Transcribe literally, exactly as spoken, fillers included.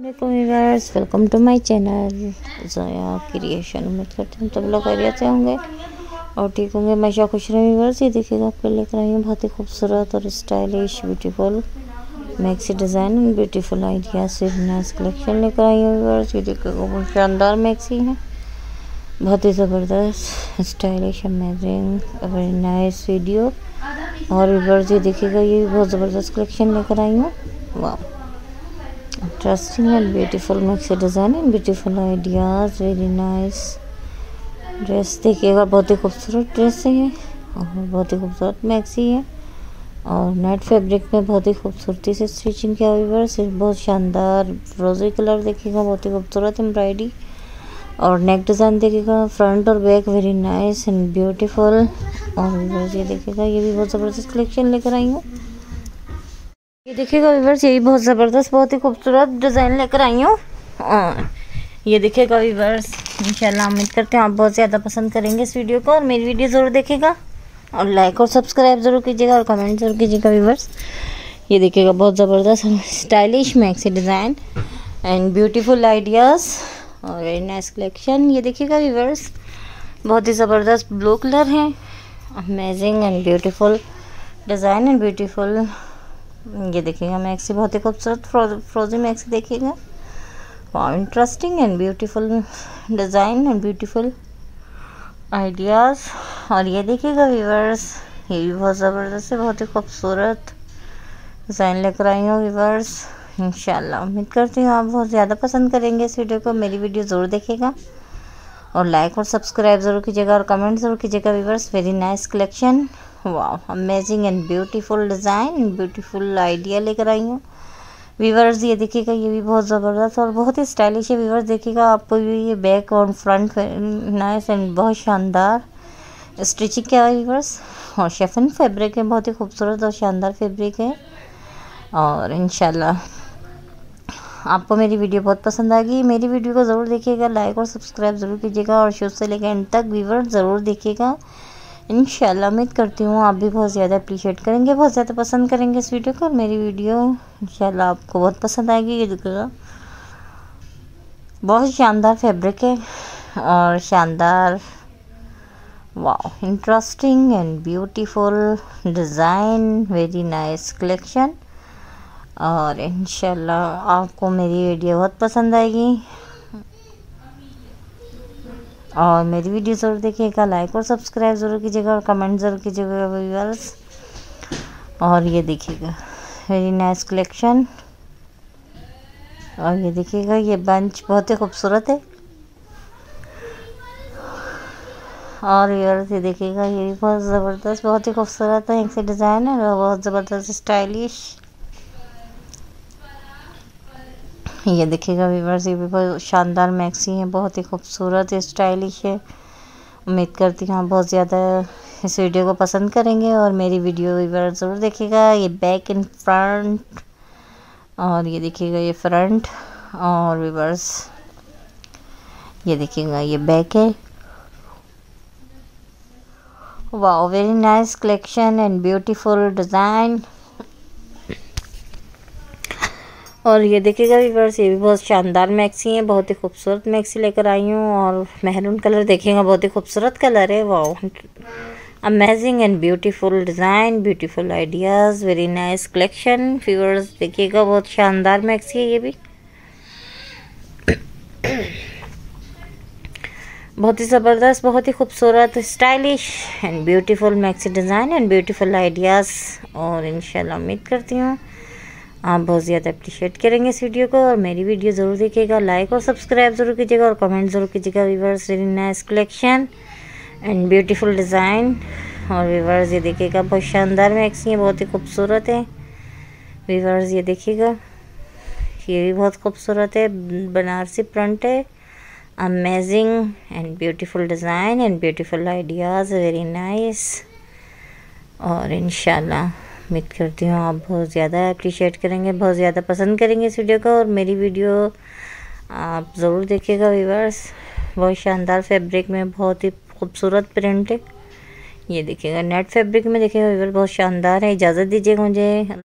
Viewers, welcome to my channel Zoya creation. उम्मीद करते हैं सब लोग खैरियत से होंगे और ठीक होंगे, हमेशा खुश रहें। व्यूअर्स, ये देखिएगा आपको लेकर आई हूँ बहुत ही खूबसूरत और stylish beautiful maxi design and beautiful idea से नाइस कलेक्शन लेकर आई हूँ। व्यूअर्स, ये देखिएगा बहुत शानदार मैक्सी है, बहुत ही ज़बरदस्त stylish amazing very nice video. और व्यूअर्स, ये देखिएगा ये बहुत ज़बरदस्त कलेक्शन लेकर आई हूँ। वाह, interesting and beautiful maxi design and beautiful ideas, very nice dress. देखिएगा बहुत ही खूबसूरत ड्रेस है ये और बहुत ही खूबसूरत मैक्सी है और नेट फैब्रिक में बहुत ही खूबसूरती से स्टिचिंग किया हुआ है। बहुत शानदार रोज़ी कलर देखिएगा, बहुत ही खूबसूरत एम्ब्रॉयडरी और नेक डिज़ाइन देखिएगा, फ्रंट और back very nice and beautiful. और ये देखिएगा ये भी बहुत ज़बरदस्त कलेक्शन लेकर आई हूँ। ये देखिएगा व्यूअर्स, यही बहुत ज़बरदस्त बहुत ही खूबसूरत डिज़ाइन लेकर आई हूँ। और ये देखिएगा व्यूअर्स, इंशाल्लाह उम्मीद करते हैं आप बहुत ज़्यादा पसंद करेंगे इस वीडियो को और मेरी वीडियो ज़रूर देखिएगा और लाइक और सब्सक्राइब ज़रूर कीजिएगा और कमेंट ज़रूर कीजिएगा। व्यूअर्स, ये देखिएगा बहुत ज़बरदस्त stylish maxi design and beautiful ideas और वेरी नाइस कलेक्शन। ये देखिएगा व्यूअर्स, बहुत ही ज़बरदस्त ब्लू कलर है, amazing and beautiful design and beautiful. ये देखिएगा मैक्सी बहुत ही खूबसूरत फ्रोजी मैक्सी देखिएगा, और interesting and beautiful design and beautiful ideas. और ये देखिएगा व्यूअर्स, ये भी बहुत ज़बरदस्त है, बहुत ही खूबसूरत डिज़ाइन लेकर आई हूँ। व्यूअर्स, इंशाल्लाह उम्मीद करती हूँ आप बहुत ज़्यादा पसंद करेंगे इस वीडियो को। मेरी वीडियो ज़रूर देखिएगा और लाइक और सब्सक्राइब ज़रूर कीजिएगा और कमेंट ज़रूर कीजिएगा। व्यूअर्स, वेरी नाइस कलेक्शन, वाह, amazing and beautiful design and beautiful idea लेकर आई हूँ। व्यूअर्स, ये देखिएगा ये भी बहुत ज़बरदस्त और बहुत ही स्टाइलिश है। व्यूअर्स, देखिएगा आपको ये बैक और फ्रंट नाइस एंड बहुत शानदार स्टिचिंग किया है व्यूअर्स, और शिफॉन फैब्रिक है, बहुत ही खूबसूरत और शानदार फैब्रिक है। और इंशाल्लाह आपको मेरी वीडियो बहुत पसंद आएगी। मेरी वीडियो को ज़रूर देखिएगा, लाइक और सब्सक्राइब ज़रूर कीजिएगा और शुरू से लेकर एंड तक व्यूअर्स ज़रूर देखिएगा। इंशाल्लाह उम्मीद करती हूँ आप भी बहुत ज़्यादा अप्रिशिएट करेंगे, बहुत ज़्यादा पसंद करेंगे इस वीडियो को और मेरी वीडियो इंशाल्लाह आपको बहुत पसंद आएगी। ये देखिएगा बहुत शानदार फैब्रिक है और शानदार, वाह, interesting and beautiful design, very nice collection. और इंशाल्लाह आपको मेरी वीडियो बहुत पसंद आएगी और मेरी वीडियो ज़रूर देखिएगा, लाइक और सब्सक्राइब ज़रूर कीजिएगा और कमेंट ज़रूर कीजिएगा व्यूअर्स। और ये देखिएगा वेरी नाइस कलेक्शन, और ये देखिएगा ये बंच बहुत ही खूबसूरत है। और व्यूअर्स, ये देखिएगा ये भी बहुत ज़बरदस्त बहुत ही खूबसूरत है, एक से डिज़ाइन है और बहुत ज़बरदस्त स्टाइलिश। ये देखिएगा व्यूअर्स, ये भी बहुत शानदार मैक्सी है, बहुत ही खूबसूरत स्टाइलिश है। उम्मीद करती हूँ आप बहुत ज़्यादा इस वीडियो को पसंद करेंगे और मेरी वीडियो व्यूअर्स ज़रूर देखिएगा। ये बैक एंड फ्रंट, और ये देखिएगा ये फ्रंट, और व्यूअर्स ये देखिएगा ये बैक है। वाह, very nice collection and beautiful design. और ये देखिएगा व्यूअर्स, ये भी बहुत शानदार मैक्सी है, बहुत ही खूबसूरत मैक्सी लेकर आई हूँ और मैरून कलर देखिएगा, बहुत ही खूबसूरत कलर है। वाह, amazing and beautiful design, beautiful ideas, very nice collection. Viewers, देखिएगा बहुत शानदार मैक्सी है ये भी, बहुत ही ज़बरदस्त बहुत ही खूबसूरत stylish and beautiful maxi design and beautiful ideas. और इंशाल्लाह उम्मीद करती हूँ आप बहुत ज़्यादा अप्रिशिएट करेंगे इस वीडियो को और मेरी वीडियो ज़रूर देखिएगा, लाइक और सब्सक्राइब ज़रूर कीजिएगा और कमेंट ज़रूर कीजिएगा। Viewers, very nice collection and beautiful design. और व्यूअर्स, ये देखिएगा बहुत शानदार मैक्सी है, बहुत ही खूबसूरत है। व्यूअर्स, ये देखिएगा ये भी बहुत खूबसूरत है, बनारसी प्रिंट है, amazing and beautiful design and beautiful ideas, very nice. और इंशाल्लाह उम्मीद करती हूँ आप बहुत ज़्यादा अप्रिशिएट करेंगे, बहुत ज़्यादा पसंद करेंगे इस वीडियो को और मेरी वीडियो आप ज़रूर देखिएगा। व्यूअर्स, बहुत शानदार फैब्रिक में बहुत ही खूबसूरत प्रिंट है। ये देखिएगा नेट फैब्रिक में देखिएगा व्यूअर्स, बहुत शानदार है। इजाज़त दीजिएगा मुझे।